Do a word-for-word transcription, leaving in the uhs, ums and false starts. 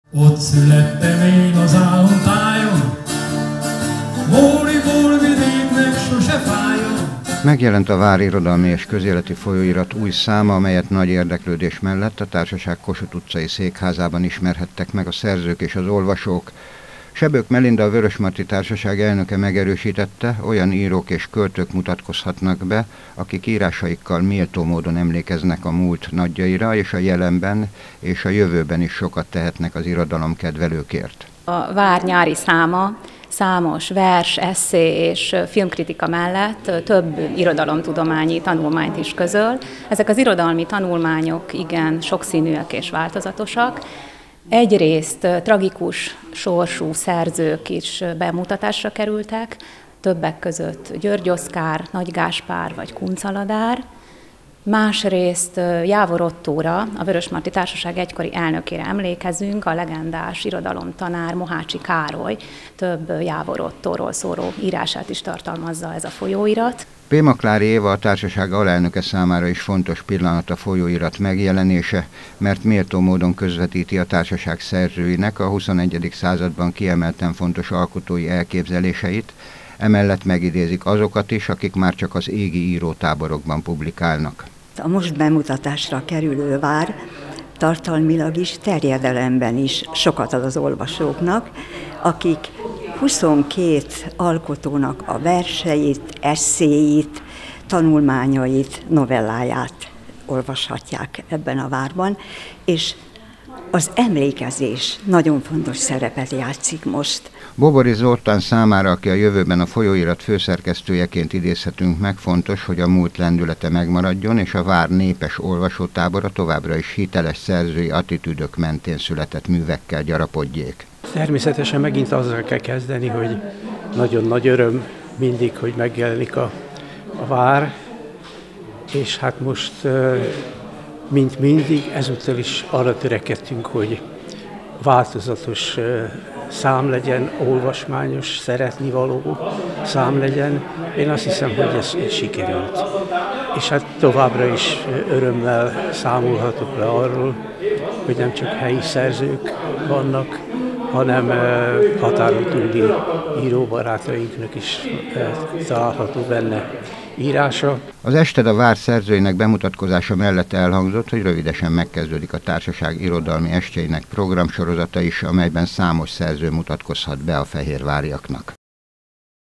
Ott születtem én az álomtájon, Móri-ból vidéknek sose fájjon. Megjelent a Vár irodalmi és közéleti folyóirat új száma, amelyet nagy érdeklődés mellett a társaság Kossuth utcai székházában ismerhettek meg a szerzők és az olvasók. Sebők Melinda, a Vörösmarty Társaság elnöke megerősítette, olyan írók és költők mutatkozhatnak be, akik írásaikkal méltó módon emlékeznek a múlt nagyjaira, és a jelenben és a jövőben is sokat tehetnek az irodalom kedvelőkért. A Vár nyári száma számos vers, esszé és filmkritika mellett több irodalomtudományi tanulmányt is közöl. Ezek az irodalmi tanulmányok igen sokszínűek és változatosak. Egyrészt tragikus sorsú szerzők is bemutatásra kerültek, többek között György Oszkár, Nagy Gáspár vagy Kunz Aladár. Másrészt Jávor Ottóra, a Vörösmarty Társaság egykori elnökére emlékezünk, a legendás irodalomtanár Mohácsi Károly több Jávor Ottóról szóló írását is tartalmazza ez a folyóirat. P. Makláry Éva, a társaság alelnöke számára is fontos pillanat a folyóirat megjelenése, mert méltó módon közvetíti a társaság szerzőinek a huszonegyedik században kiemelten fontos alkotói elképzeléseit, emellett megidézik azokat is, akik már csak az égi írótáborokban publikálnak. A most bemutatásra kerülő Vár tartalmilag is, terjedelemben is sokat ad az olvasóknak, akik huszonkét alkotónak a verseit, esszéit, tanulmányait, novelláját olvashatják ebben a Várban, és az emlékezés nagyon fontos szerepet játszik most. Bobory Zoltán számára, aki a jövőben a folyóirat főszerkesztőjeként idézhetünk meg, fontos, hogy a múlt lendülete megmaradjon, és a Vár népes olvasótábora továbbra is hiteles szerzői attitűdök mentén született művekkel gyarapodjék. Természetesen megint azzal kell kezdeni, hogy nagyon nagy öröm mindig, hogy megjelenik a, a Vár, és hát most, mint mindig, ezúttal is arra törekedtünk, hogy változatos szám legyen, olvasmányos, szeretnivaló szám legyen. Én azt hiszem, hogy ez sikerült. És hát továbbra is örömmel számolhatok le arról, hogy nem csak helyi szerzők vannak, hanem határon túli íróbarátainknak is található benne írása. Az Ested a Vár szerzőinek bemutatkozása mellett elhangzott, hogy rövidesen megkezdődik a társaság irodalmi estjeinek programsorozata is, amelyben számos szerző mutatkozhat be a fehérváriaknak.